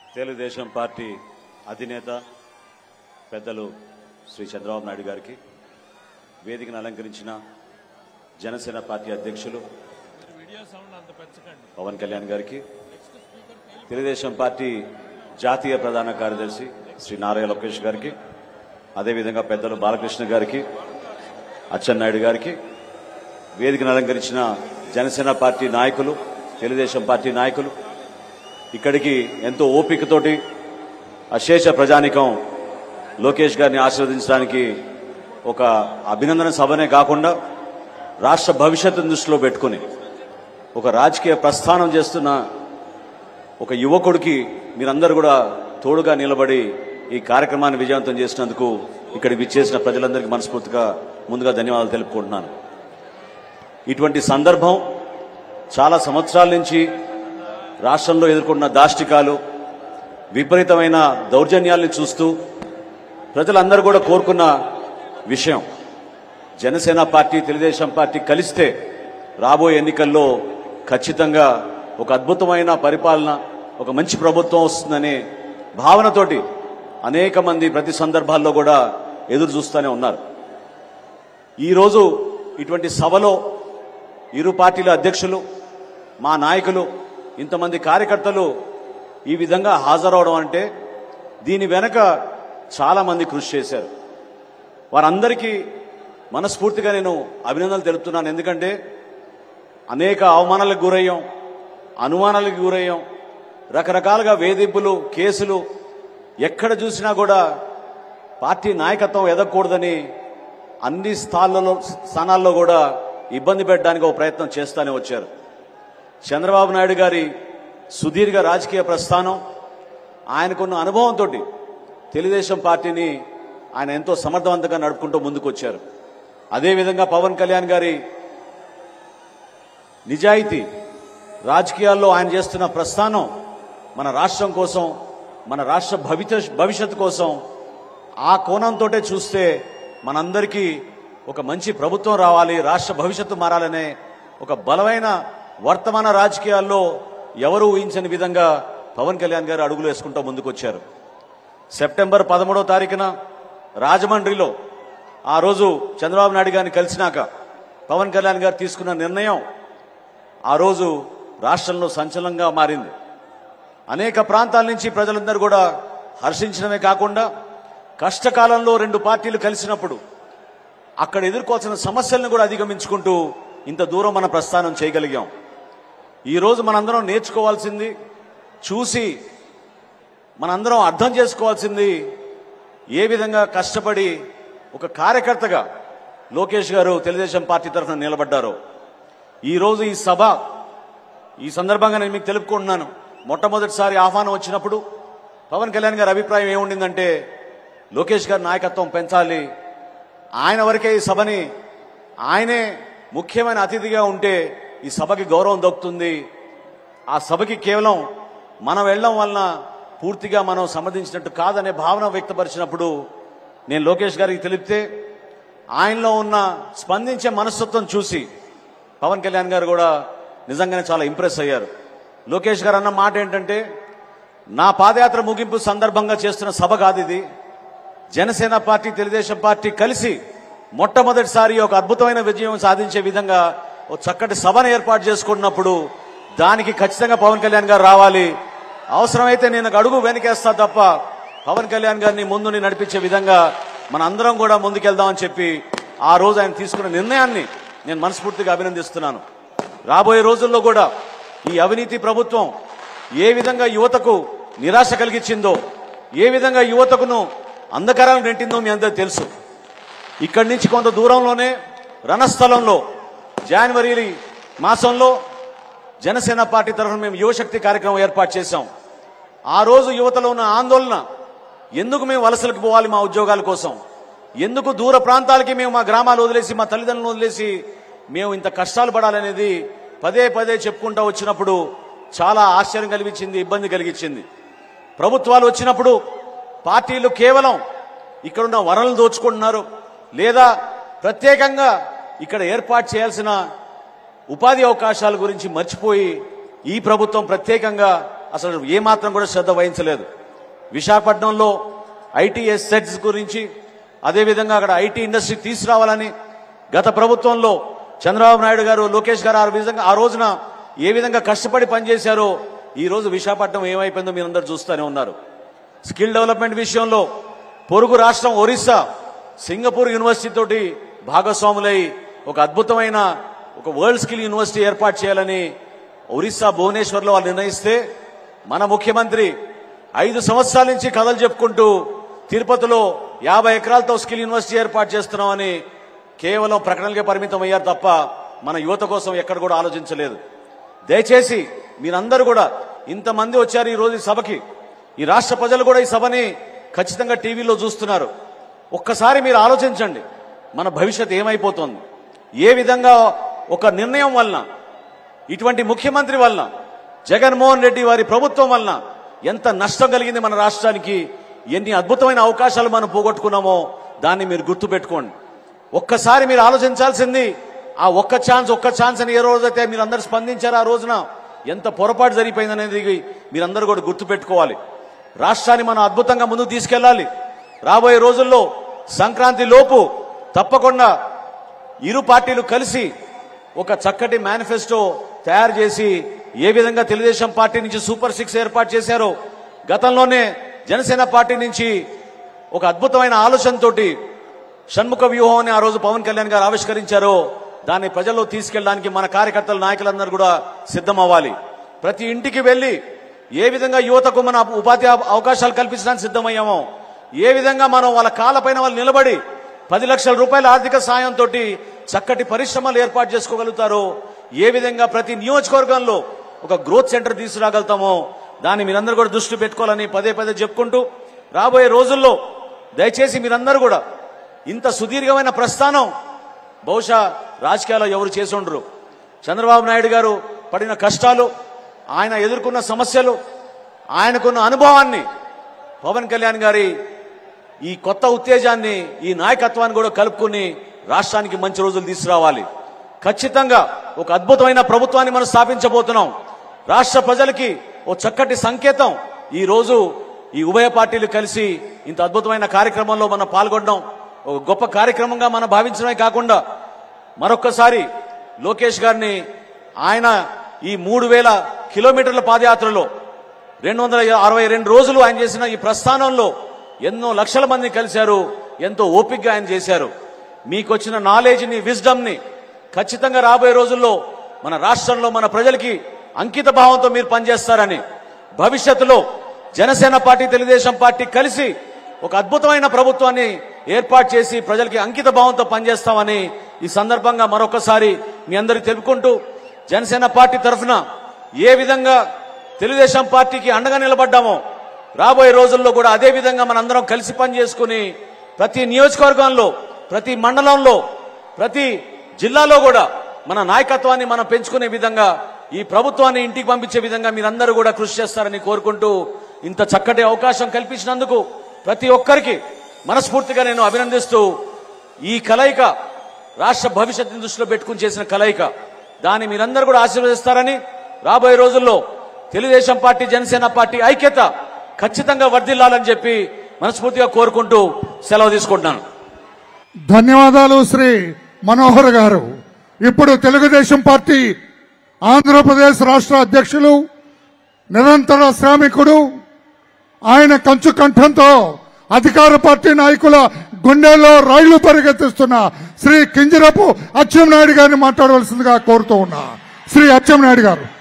Telugu Desam party అధినేత పెద్దలు శ్రీ చంద్రబాబు నాయుడు గారికి, వేదికను అలంకరించిన జనసేన పార్టీ అధ్యక్షులు పవన్ కళ్యాణ్ గారికి, తెలుగుదేశం పార్టీ జాతీయ ప్రధాన కార్యదర్శి శ్రీ నారా లోకేష్ గారికి, అదేవిధంగా పెద్దలు బాలకృష్ణ గారికి, అచ్చెన్నాయుడు గారికి, వేదికను అలంకరించిన జనసేన పార్టీ నాయకులు, తెలుగుదేశం పార్టీ నాయకులు, ఇక్కడికి ఎంతో ఓపికతోటి అశేష ప్రజానికం లోకేష్ గారిని ఆశీర్వదించడానికి ఒక అభినందన సభనే కాకుండా రాష్ట్ర భవిష్యత్తును దృష్టిలో పెట్టుకుని ఒక రాజకీయ ప్రస్థానం చేస్తున్న ఒక యువకుడికి మీరందరూ కూడా తోడుగా నిలబడి ఈ కార్యక్రమాన్ని విజయవంతం చేసినందుకు ఇక్కడికి విచ్చేసిన ప్రజలందరికీ మనస్ఫూర్తిగా ముందుగా ధన్యవాదాలు తెలుపుకుంటున్నాను. ఇటువంటి సందర్భం చాలా సంవత్సరాల నుంచి రాష్ట్రంలో ఎదుర్కొన్న దాష్టికాలు, విపరీతమైన దౌర్జన్యాల్ని చూస్తూ ప్రజలందరూ కూడా కోరుకున్న విషయం, జనసేన పార్టీ తెలుగుదేశం పార్టీ కలిస్తే రాబోయే ఎన్నికల్లో ఖచ్చితంగా ఒక అద్భుతమైన పరిపాలన, ఒక మంచి ప్రభుత్వం వస్తుందనే భావనతోటి అనేక మంది ప్రతి సందర్భాల్లో కూడా ఎదురు చూస్తూనే ఉన్నారు. ఈరోజు ఇటువంటి సభలో ఇరు పార్టీల అధ్యక్షులు, మా నాయకులు, ఇంతమంది కార్యకర్తలు ఈ విధంగా హాజరవడం అంటే దీని వెనక చాలా మంది కృషి చేశారు. వారందరికీ మనస్ఫూర్తిగా నేను అభినందనలు తెలుపుతున్నాను. ఎందుకంటే అనేక అవమానాలకు గురయ్యాం, అనుమానాలకు గురయ్యాం, రకరకాలుగా వేధింపులు, కేసులు, ఎక్కడ చూసినా కూడా పార్టీ నాయకత్వం ఎదగకూడదని అన్ని స్థానాల్లో కూడా ఇబ్బంది పెట్టడానికి ఒక ప్రయత్నం చేస్తూనే వచ్చారు. చంద్రబాబు నాయుడు గారి సుదీర్ఘ రాజకీయ ప్రస్థానం, ఆయనకున్న అనుభవంతో తెలుగుదేశం పార్టీని ఆయన ఎంతో సమర్థవంతంగా నడుపుకుంటూ ముందుకు వచ్చారు. అదేవిధంగా పవన్ కళ్యాణ్ గారి నిజాయితీ, రాజకీయాల్లో ఆయన చేస్తున్న ప్రస్థానం మన రాష్ట్రం కోసం, మన రాష్ట్ర భవిష్యత్తు కోసం, ఆ కోణంతో చూస్తే మనందరికీ ఒక మంచి ప్రభుత్వం రావాలి, రాష్ట్ర భవిష్యత్తు మారాలనే ఒక బలమైన వర్తమాన రాజకీయాల్లో ఎవరు ఊహించని విధంగా పవన్ కళ్యాణ్ గారు అడుగులు వేసుకుంటూ ముందుకొచ్చారు. సెప్టెంబర్ 13వ తారీఖున రాజమండ్రిలో ఆ రోజు చంద్రబాబు నాయుడు గారిని కలిసినాక పవన్ కళ్యాణ్ గారు తీసుకున్న నిర్ణయం ఆ రోజు రాష్ట్రంలో సంచలనంగా మారింది. అనేక ప్రాంతాల నుంచి ప్రజలందరూ కూడా హర్షించడమే కాకుండా కష్టకాలంలో రెండు పార్టీలు కలిసినప్పుడు అక్కడ ఎదుర్కోవాల్సిన సమస్యలను కూడా అధిగమించుకుంటూ ఇంత దూరం మన ప్రస్థానం చేయగలిగాం. ఈరోజు మనందరం నేర్చుకోవాల్సింది, చూసి మనందరం అర్థం చేసుకోవాల్సింది, ఏ విధంగా కష్టపడి ఒక కార్యకర్తగా లోకేష్ గారు తెలుగుదేశం పార్టీ తరఫున నిలబడ్డారో. ఈరోజు ఈ సభ, ఈ సందర్భంగా నేను మీకు తెలుపుకుంటున్నాను. మొట్టమొదటిసారి ఆహ్వానం వచ్చినప్పుడు పవన్ కళ్యాణ్ గారి అభిప్రాయం ఏముండిందంటే లోకేష్ గారి నాయకత్వం పెంచాలి, ఆయన వరకే ఈ సభని, ఆయనే ముఖ్యమైన అతిథిగా ఉంటే ఈ సభకి గౌరవం దక్కుతుంది, ఆ సభకి కేవలం మనం వెళ్ళడం వలన పూర్తిగా మనం సమర్థించినట్టు కాదనే భావన వ్యక్తపరిచినప్పుడు నేను లోకేష్ గారికి తెలిపితే ఆయనలో ఉన్న స్పందించే మనస్తత్వం చూసి పవన్ కళ్యాణ్ గారు కూడా నిజంగానే చాలా ఇంప్రెస్ అయ్యారు. లోకేష్ గారు అన్న మాట ఏంటంటే, నా పాదయాత్ర ముగింపు సందర్భంగా చేస్తున్న సభ కాదు ఇది, జనసేన పార్టీ తెలుగుదేశం పార్టీ కలిసి మొట్టమొదటిసారి ఒక అద్భుతమైన విజయం సాధించే విధంగా ఒక చక్కటి సభను ఏర్పాటు చేసుకున్నప్పుడు దానికి ఖచ్చితంగా పవన్ కళ్యాణ్ గారు రావాలి, అవసరమైతే నేను అడుగు వెనకేస్తా తప్ప పవన్ కళ్యాణ్ గారిని ముందుని నడిపించే విధంగా మన అందరం కూడా ముందుకెళ్దామని చెప్పి ఆ రోజు ఆయన తీసుకున్న నిర్ణయాన్ని నేను మనస్ఫూర్తిగా అభినందిస్తున్నాను. రాబోయే రోజుల్లో కూడా ఈ అవినీతి ప్రభుత్వం ఏ విధంగా యువతకు నిరాశ కలిగించిందో, ఏ విధంగా యువతకును అంధకారాలు నెట్టిందో మీ అందరికీ తెలుసు. ఇక్కడి నుంచి కొంత దూరంలోనే రణస్థలంలో జనవరి మాసంలో జనసేన పార్టీ తరఫున మేము యువశక్తి కార్యక్రమం ఏర్పాటు చేశాం. ఆ రోజు యువతలో ఉన్న ఆందోళన, ఎందుకు మేము వలసలకు పోవాలి మా ఉద్యోగాల కోసం, ఎందుకు దూర ప్రాంతాలకి మేము మా గ్రామాలు వదిలేసి, మా తల్లిదండ్రులను వదిలేసి మేము ఇంత కష్టాలు పడాలనేది పదే పదే చెప్పుకుంటూ వచ్చినప్పుడు చాలా ఆశ్చర్యం కలిగించింది, ఇబ్బంది కలిగించింది. ప్రభుత్వాలు వచ్చినప్పుడు పార్టీలు కేవలం ఇక్కడున్న వనరులు దోచుకుంటున్నారు, లేదా ప్రత్యేకంగా ఇక్కడ ఏర్పాటు చేయాల్సిన ఉపాధి అవకాశాల గురించి మర్చిపోయి ఈ ప్రభుత్వం ప్రత్యేకంగా అసలు ఏమాత్రం కూడా శ్రద్ధ వహించలేదు. విశాఖపట్నంలో ఐటీ సెట్స్ గురించి, అదేవిధంగా అక్కడ ఐటీ ఇండస్ట్రీ తీసుకురావాలని గత ప్రభుత్వంలో చంద్రబాబు నాయుడు గారు, లోకేష్ గారు ఆ రోజున ఏ విధంగా కష్టపడి పనిచేశారో ఈ రోజు విశాఖపట్నం ఏమైపోయిందో మీరందరూ చూస్తూనే ఉన్నారు. స్కిల్ డెవలప్మెంట్ విషయంలో పొరుగు రాష్ట్రం ఒరిస్సా సింగపూర్ యూనివర్సిటీ తోటి భాగస్వాములై ఒక అద్భుతమైన ఒక వరల్డ్ స్కిల్ యూనివర్సిటీ ఏర్పాటు చేయాలని ఒరిస్సా భువనేశ్వర్లో వాళ్ళు నిర్ణయిస్తే మన ముఖ్యమంత్రి 5 సంవత్సరాల నుంచి కథలు చెప్పుకుంటూ తిరుపతిలో 50 ఎకరాలతో స్కిల్ యూనివర్సిటీ ఏర్పాటు చేస్తున్నామని కేవలం ప్రకటనలకే పరిమితం అయ్యారు తప్ప మన యువత కోసం ఎక్కడ కూడా ఆలోచించలేదు. దయచేసి మీరందరూ కూడా ఇంతమంది వచ్చారు ఈ రోజు ఈ సభకి, ఈ రాష్ట్ర ప్రజలు కూడా ఈ సభని ఖచ్చితంగా టీవీలో చూస్తున్నారు. ఒక్కసారి మీరు ఆలోచించండి, మన భవిష్యత్ ఏమైపోతుంది, ఏ విధంగా ఒక నిర్ణయం వలన, ఇటువంటి ముఖ్యమంత్రి వలన, జగన్మోహన్ రెడ్డి వారి ప్రభుత్వం వలన ఎంత నష్టం కలిగింది మన రాష్ట్రానికి, ఎన్ని అద్భుతమైన అవకాశాలు మనం పోగొట్టుకున్నామో దాన్ని మీరు గుర్తుపెట్టుకోండి. ఒక్కసారి మీరు ఆలోచించాల్సింది ఆ ఒక్క ఛాన్స్ అని ఏ రోజైతే మీరు అందరూ స్పందించారో ఆ రోజున ఎంత పొరపాటు జరిగిపోయిందనేది మీరందరూ కూడా గుర్తుపెట్టుకోవాలి. రాష్ట్రాన్ని మనం అద్భుతంగా ముందుకు తీసుకెళ్లాలి. రాబోయే రోజుల్లో సంక్రాంతి లోపు తప్పకుండా ఇరు పార్టీలు కలిసి ఒక చక్కటి మేనిఫెస్టో తయారు చేసి ఏ విధంగా తెలుగుదేశం పార్టీ నుంచి సూపర్ 6 ఏర్పాటు చేశారో, గతంలోనే జనసేన పార్టీ నుంచి ఒక అద్భుతమైన ఆలోచనతోటి షణ్ముఖ వ్యూహం అని ఆ రోజు పవన్ కళ్యాణ్ గారు ఆవిష్కరించారో దాన్ని ప్రజల్లో తీసుకెళ్ళడానికి మన కార్యకర్తలు, నాయకులందరూ కూడా సిద్ధం అవ్వాలి. ప్రతి ఇంటికి వెళ్లి ఏ విధంగా యువతకు మన ఉపాధి అవకాశాలు కల్పించడానికి సిద్ధమయ్యామో, ఏ విధంగా మనం వాళ్ళ కాళ్ళపైన వాళ్ళు నిలబడి 10 లక్షల రూపాయల ఆర్థిక సాయంతో చక్కటి పరిశ్రమలు ఏర్పాటు చేసుకోగలుగుతారో, ఏ విధంగా ప్రతి నియోజకవర్గంలో ఒక గ్రోత్ సెంటర్ తీసుకురాగలుగుతామో దాన్ని మీరందరూ కూడా దృష్టి పెట్టుకోవాలని పదే చెప్పుకుంటూ, రాబోయే రోజుల్లో దయచేసి మీరందరూ కూడా ఇంత సుదీర్ఘమైన ప్రస్థానం బహుశా రాజకీయాల్లో ఎవరు చేసి ఉండరు. చంద్రబాబు నాయుడు గారు పడిన కష్టాలు, ఆయన ఎదుర్కొన్న సమస్యలు, ఆయనకున్న అనుభవాన్ని పవన్ కళ్యాణ్ గారి ఈ కొత్త ఉత్తేజాన్ని, ఈ నాయకత్వాన్ని కూడా కలుపుకుని రాష్ట్రానికి మంచి రోజులు తీసుకురావాలి. ఖచ్చితంగా ఒక అద్భుతమైన ప్రభుత్వాన్ని మనం స్థాపించబోతున్నాం. రాష్ట్ర ప్రజలకి ఓ చక్కటి సంకేతం ఈ రోజు ఈ ఉభయ పార్టీలు కలిసి ఇంత అద్భుతమైన కార్యక్రమంలో మనం పాల్గొనడం ఒక గొప్ప కార్యక్రమంగా మనం భావించడమే కాకుండా మరొక్కసారి లోకేష్ గారిని ఆయన ఈ 3000 కిలోమీటర్ల పాదయాత్రలో 262 రోజులు ఆయన చేసిన ఈ ప్రస్థానంలో ఎన్నో లక్షల మంది కలిశారు. ఎంతో ఓపికగా ఆయన చేశారు. మీకు వచ్చిన నాలెడ్జ్ని, విజ్డమ్ని ఖచ్చితంగా రాబోయే రోజుల్లో మన రాష్ట్రంలో మన ప్రజలకి అంకిత భావంతో మీరు పనిచేస్తారని, భవిష్యత్తులో జనసేన పార్టీ, తెలుగుదేశం పార్టీ కలిసి ఒక అద్భుతమైన ప్రభుత్వాన్ని ఏర్పాటు చేసి ప్రజలకి అంకిత భావంతో పనిచేస్తామని ఈ సందర్భంగా మరొకసారి మీ అందరికీ తెలుపుకుంటూ, జనసేన పార్టీ తరఫున ఏ విధంగా తెలుగుదేశం పార్టీకి అండగా నిలబడ్డామో రాబోయే రోజుల్లో కూడా అదే విధంగా మనందరం కలిసి పనిచేసుకుని ప్రతి నియోజకవర్గంలో, ప్రతి మండలంలో, ప్రతి జిల్లాలో కూడా మన నాయకత్వాన్ని మనం పెంచుకునే విధంగా, ఈ ప్రభుత్వాన్ని ఇంటికి పంపించే విధంగా మీరందరూ కూడా కృషి చేస్తారని కోరుకుంటూ, ఇంత చక్కటి అవకాశం కల్పించినందుకు ప్రతి ఒక్కరికి మనస్ఫూర్తిగా నేను అభినందిస్తూ, ఈ కలయిక రాష్ట్ర భవిష్యత్తుని దృష్టిలో పెట్టుకుని చేసిన కలయిక, దాన్ని మీరందరూ కూడా ఆశీర్వదిస్తారని, రాబోయే రోజుల్లో తెలుగుదేశం పార్టీ, జనసేన పార్టీ ఐక్యత ఖచ్చితంగా వర్ధిల్లాలని చెప్పి మనస్ఫూర్తిగా కోరుకుంటూ సెలవు తీసుకుంటున్నాను. ధన్యవాదాలు శ్రీ మనోహర్ గారు. ఇప్పుడు తెలుగుదేశం పార్టీ ఆంధ్రప్రదేశ్ రాష్ట్ర అధ్యక్షులు, నిరంతర శ్రామికుడు, ఆయన కంచు కంఠంతో అధికార పార్టీ నాయకుల గుండెల్లో రైళ్లు పరిగెత్తిస్తున్న శ్రీ కింజరపు అచ్చెన్నాయుడు గారిని మాట్లాడవలసిందిగా కోరుతూ ఉన్నా. శ్రీ అచ్చెన్నాయుడు గారు.